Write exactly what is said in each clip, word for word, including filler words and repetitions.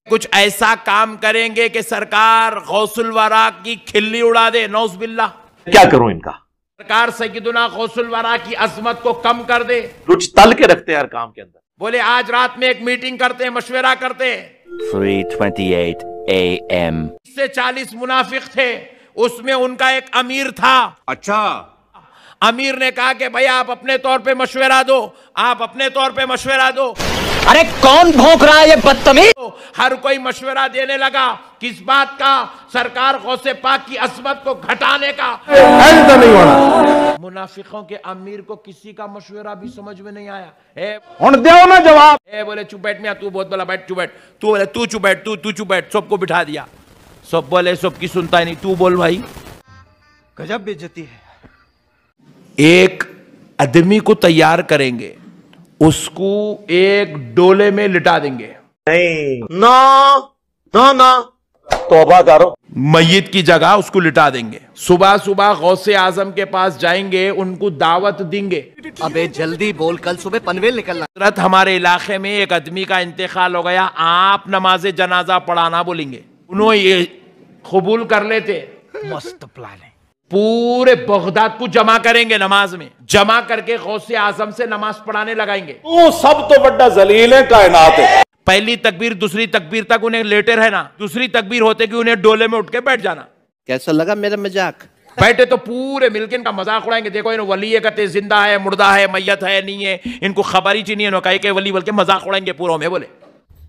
कुछ ऐसा काम करेंगे कि सरकार गौसुल वरा की खिल्ली उड़ा दे, नौज़बिल्लाह। क्या करूं इनका? सरकार सैयदुना गौसुल वरा की अजमत को कम कर दे। कुछ तल के रखते हैं हर काम के अंदर। बोले आज रात में एक मीटिंग करते हैं, मशवरा करते हैं। three twenty-eight a m इससे चालीस मुनाफिक थे, उसमें उनका एक अमीर था। अच्छा, अमीर ने कहा कि भाई आप अपने तौर पे मशवरा दो, आप अपने तौर पे मशवरा दो। अरे कौन भौंक रहा है ये बदतमीज? तो हर कोई मशवरा देने लगा, किस बात का? सरकार गौसे पाक की अजमत को घटाने का। नहीं होना। मुनाफिकों के अमीर को किसी का मशवरा भी समझ में नहीं आया। ए, दो ना जवाब। ए, बोले चुप बैठ मियां, तू बहुत बड़ा बैठ, चुप बैठ। तू बोले तू चुप बैठ, तू तू चुप बैठ। सबको बिठा दिया। सब बोले सबकी सुनता ही नहीं, तू बोल भाई। गजब बेइज्जती है। एक आदमी को तैयार करेंगे, उसको एक डोले में लिटा देंगे। नहीं, ना ना ना, तौबा करो। मय्यत की जगह उसको लिटा देंगे। सुबह सुबह गौसे आजम के पास जाएंगे, उनको दावत देंगे। अबे जल्दी बोल, कल सुबह पनवेल निकलना। तुरंत हमारे इलाके में एक आदमी का इंतकाल हो गया, आप नमाज जनाजा पढ़ाना बोलेंगे। उन्होंने ये कबूल कर लेते। मस्त प्लान है। पूरे बगदाद को जमा करेंगे, नमाज में जमा करके गौसे आजम से नमाज पढ़ाने लगाएंगे। तू सब तो बड़ा जलील है कायनात है। पहली तकबीर दूसरी तकबीर तक उन्हें लेटे रहना, दूसरी तकबीर होते कि उन्हें डोले में उठ के बैठ जाना। कैसा लगा मेरा मजाक? बैठे तो पूरे मिलके इनका मजाक उड़ाएंगे। देखो इन वली है, कहते जिंदा है, मुर्दा है, मैयत है, नहीं है, इनको खबर ही चाहिए नहीं है, वली बल्कि मजाक उड़ाएंगे पूरों में। बोले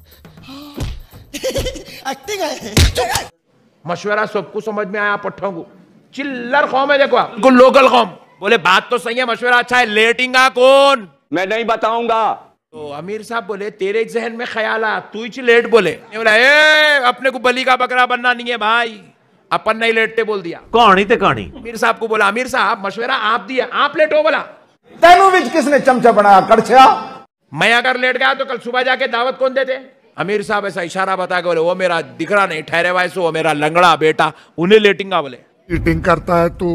मशवरा सबको समझ में आया, पट्ठों को। चिल्लर कौम है, देखो बिल्कुल लोकल कौम। बोले बात तो सही है, मशवरा अच्छा है, लेटेगा कौन? मैं नहीं बताऊंगा। तो अमीर साहब बोले तेरे जहन में ख्याल आ, तू ही लेट। बोले बोला ए, अपने को बली का बकरा बनना नहीं है भाई, अपन नहीं लेटते बोल दिया। कहानी ते कहानी। अमीर साहब को बोला अमीर साहब मशवरा आप दिया, आप लेटो। बोला तेनू विच किसने चमचा बनाया कड़छा? मैं अगर लेट गया तो कल सुबह जाके दावत कौन देते? अमीर साहब ऐसा इशारा बता के बोले वो मेरा दिखरा नहीं ठहरे हुआ, वो मेरा लंगड़ा बेटा, उन्हें लेटिंगा। बोले चीटिंग करता है तू,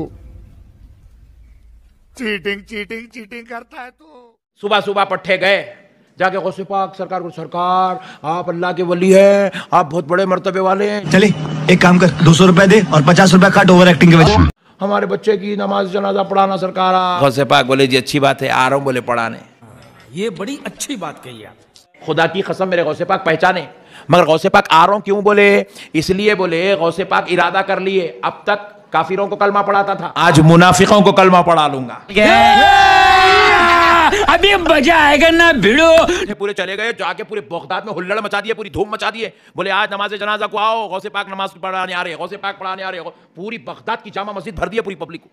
चीटिंग चीटिंग चीटिंग करता है तू। सुबह सुबह पट्टे गए, जाके गौसे पाक सरकार को, सरकार आप अल्लाह के वली हैं, आप बहुत बड़े मर्तबे वाले हैं। चले एक काम कर, दो सौ रुपए दे और पचास रुपए काट ओवर एक्टिंग के वजह। हमारे बच्चे की नमाज जनाजा पढ़ाना सरकार। गौसे पाक बोले जी अच्छी बात है, आ रहा हूं। बोले पढ़ाने। ये बड़ी अच्छी बात कही आप। खुदा की कसम मेरे गौसे पाक पहचाने, मगर गौसे पाक आ रहा हूं क्यों? बोले इसलिए, बोले गौसे पाक इरादा कर लिए अब तक काफिरों को कलमा पढ़ाता था, आज मुनाफिकों को कलमा पढ़ा लूंगा। अभी मजा आएगा ना भिड़ो। पूरे चले गए, जाके पूरे बगदाद में हुल्लड़ मचा दिए, पूरी धूम मचा दिए। बोले आज नमाज जनाजा को आओ, गौसे पाक नमाज पढ़ाने आ रहे हैं, गौसे पाक पढ़ाने आ रहे हैं। पूरी बगदाद की जामा मस्जिद भर दिया पूरी पब्लिक को।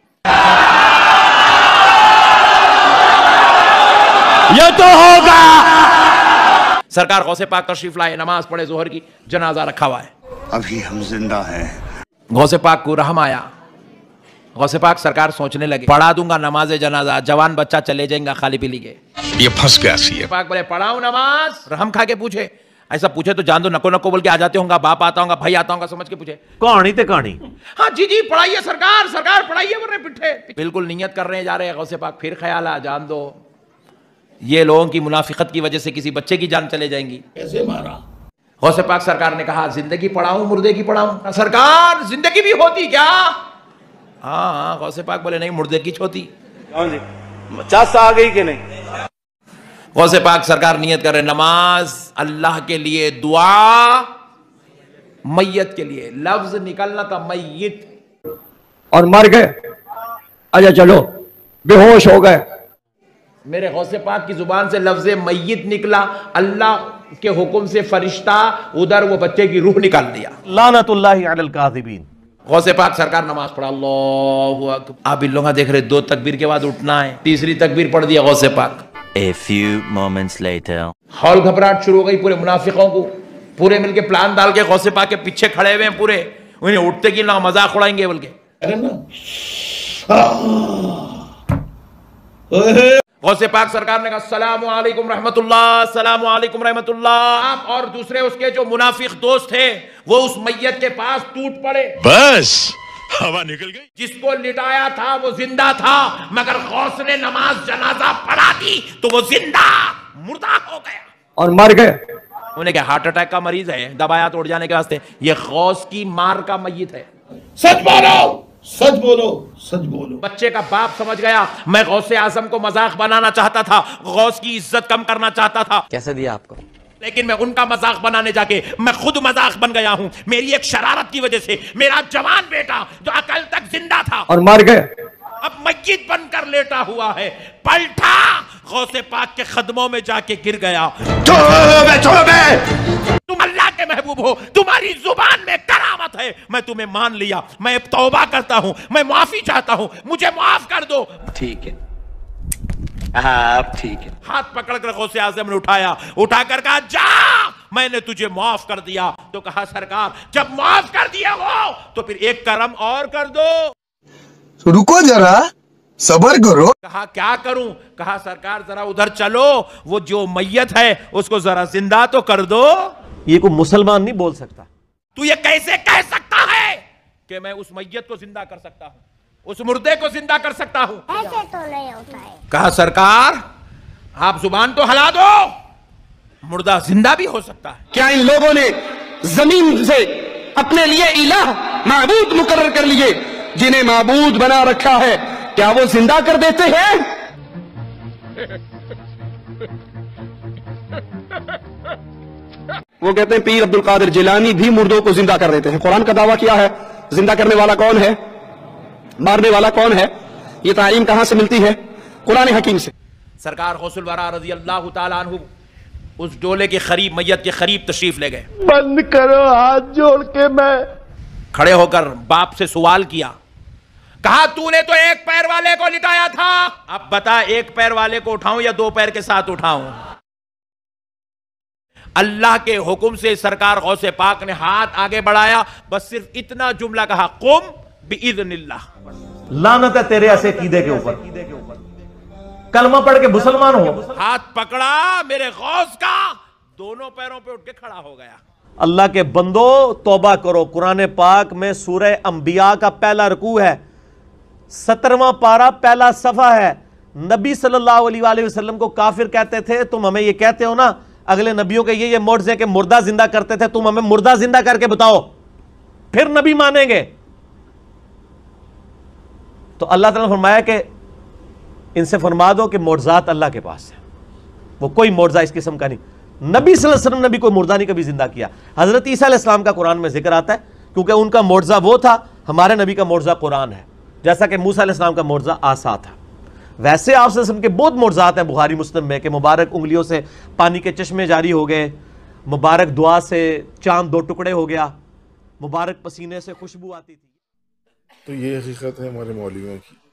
ये तो होगा। सरकार गौसे पाक तशरीफ लाए, नमाज पढ़े, जोहर की जनाजा रखा हुआ है। अभी हम जिंदा हैं। गौसे पाक को रहम आया। गौसे पाक सरकार सोचने लगे पढ़ा दूंगा नमाज जनाजा, जवान बच्चा चले जाएगा खाली पीली के। ये फंस गया सी। पाक बोले पढ़ाऊं नमाज? रहम खा के पूछे। ऐसा पूछे तो जान दो, नको नको बोल के आ जाते होंगे, बाप आता होगा, भाई आता होगा, समझ के पूछे कहानी ते कहानी। हाँ जी जी पढ़ाइए सरकार, सरकार पढ़ाइए, वरने पिट्ठे। बिल्कुल नियत कर रहे जा रहे हैं गौसे पाक, फिर ख्याल आ जान दो ये लोगों की मुनाफिकत की वजह से किसी बच्चे की जान चले जाएंगी। कैसे मारा? गौसे पाक सरकार ने कहा जिंदगी पढ़ाऊं मुर्दे की पढ़ाऊं? सरकार जिंदगी भी होती क्या? हाँ हाँ। गौसे पाक बोले नहीं, मुर्दे की छोती। चास आ गई कि नहीं? गौसे पाक सरकार नियत कर रहे नमाज अल्लाह के लिए, दुआ मैयत के लिए। लफ्ज निकलना था मैयत। और मर गए, अच्छा चलो बेहोश हो गए। मेरे गौसे पाक की जुबान से लफ्ज मैयत निकला, अल्लाह के हुक्म से फरिश्ता उधर वो बच्चे की रूह निकाल दिया। लानतुल्लाहि अलल काज़िबीन। गौसे पाक सरकार नमाज पढ़ा, अल्लाहु अकबर। आप इन लोग देख रहे दो तकबीर के बाद उठना है, तीसरी तकबीर पढ़ दिया गौसे पाक। A few moments later. हौल घबराहट शुरू हो गई पूरे मुनाफिकों को। पूरे मिलके प्लान डाल के गौसे पाक के पीछे खड़े हुए हैं पूरे, उन्हें उठते कि ना मजाक उड़ाएंगे बोल के। गौसे पाक सरकार ने कहा अस्सलामु अलैकुम रहमतुल्लाह, अस्सलामु अलैकुम रहमतुल्लाह। आप और दूसरे उसके जो मुनाफिक दोस्त थे वो उस मैयत के पास टूट पड़े। बस हवा निकल गई। जिसको लिटाया था वो जिंदा था, मगर गौस ने नमाज जनाजा पढ़ा दी तो वो जिंदा मुर्दा हो गया। और मर गए, उन्हें क्या हार्ट अटैक का मरीज है दबाया तोड़ जाने के वास्ते? ये गौस की मार का मय्यत है। सच बोलो, सच बोलो, सच बोलो। बच्चे का बाप समझ गया मैं गौसे आजम को मजाक बनाना चाहता था, गौस की इज्जत कम करना चाहता था। कैसे दिया आपको? लेकिन मैं उनका मजाक बनाने जाके मैं खुद मजाक बन गया हूं। मेरी एक शरारत की वजह से मेरा जवान बेटा जो अकल तक जिंदा था और मार गए, अब मस्जिद बनकर लेटा हुआ है। पलटा गौसे पाक के कदमों में जाके गिर गया। तुम अल्लाह के महबूब हो, तुम्हारी जुबान में करामत है, मैं तुम्हें मान लिया, मैं अब तौबा करता हूं, मैं माफी चाहता हूं, मुझे माफ कर दो। ठीक है, आप ठीक है। हाथ पकड़कर गौसे आज़म ने उठाया, उठाकर कहा जा मैंने तुझे माफ कर दिया। तो कहा सरकार जब माफ कर दिया वो तो फिर एक करम और कर दो। रुको जरा, सबर करो। कहा क्या करूं? कहा सरकार जरा उधर चलो, वो जो मैयत है उसको जरा जिंदा तो कर दो। ये कोई मुसलमान नहीं बोल सकता। तू ये कैसे कह सकता है कि मैं उस मैयत को जिंदा कर सकता हूं, उस मुर्दे को जिंदा कर सकता हूं? ऐसे तो नहीं होता है। कहा सरकार आप जुबान तो हला दो, मुर्दा जिंदा भी हो सकता है। क्या इन लोगों ने जमीन से अपने लिए इलाह माबूद मुकर्रर कर लिए, जिन्हें माबूद बना रखा है, क्या वो जिंदा कर देते हैं? वो कहते हैं पीर अब्दुल कादिर जिलानी भी मुर्दों को जिंदा कर देते हैं। कुरान का दावा किया है, जिंदा करने वाला कौन है, मारने वाला कौन है? ये तालीम कहां से मिलती है? कुरान हकीम से। सरकार गौसुल वरा रजी अल्लाह तआला अन्हु उस डोले के करीब, मैयत के करीब तशरीफ ले गए। बंद करो हाथ जोड़ के। मैं खड़े होकर बाप से सवाल किया, कहा तूने तो एक पैर वाले को लिटाया था, अब बता एक पैर वाले को उठाऊं या दो पैर के साथ उठाऊं? अल्लाह के हुक्म से सरकार गौसे पाक ने हाथ आगे बढ़ाया, बस सिर्फ इतना जुमला कहा, कुम बिइज़्निल्लाह। लानत है तेरे ऐसे कीदे के ऊपर, कलमा पढ़ के मुसलमान हो। हाथ पकड़ा मेरे गौस का, दोनों पैरों पे उठ के खड़ा हो गया। अल्लाह के बंदो तौबा करो। कुरान पाक में सूरह अंबिया का पहला रुकू है, सत्रहवां पारा पहला सफा है। नबी सल्लल्लाहु अलैहि वसल्लम को काफिर कहते थे, तुम हमें ये कहते हो ना अगले नबियों के ये ये मोर्जे के मुर्दा जिंदा करते थे, तुम हमें मुर्दा जिंदा करके बताओ फिर नबी मानेंगे। तो अल्लाह ताला ने फरमाया कि इनसे फरमा दो कि मोर्जात अल्लाह के पास है, वो कोई मोर्जा इस किस्म का नहीं। नबी सल्लल्लाहु अलैहि वसल्लम ने भी कोई मुर्दा नहीं कभी जिंदा किया। हजरत ईसा अलैहिस्सलाम का कुरान में जिक्र आता है, क्योंकि उनका मोर्जा वो था, हमारे नबी का मोर्जा कुरान है, जैसा कि मूसा अलैहिस्सलाम का मोर्जा आसा था। वैसे आप सल्लल्लाहु अलैहि वसल्लम के बहुत मोर्जात हैं बुखारी मुस्लिम में, कि मुबारक उंगलियों से पानी के चश्मे जारी हो गए, मुबारक दुआ से चांद दो टुकड़े हो गया, मुबारक पसीने से खुशबू आती थी। तो ये हकीकत है हमारे मौलवियों की।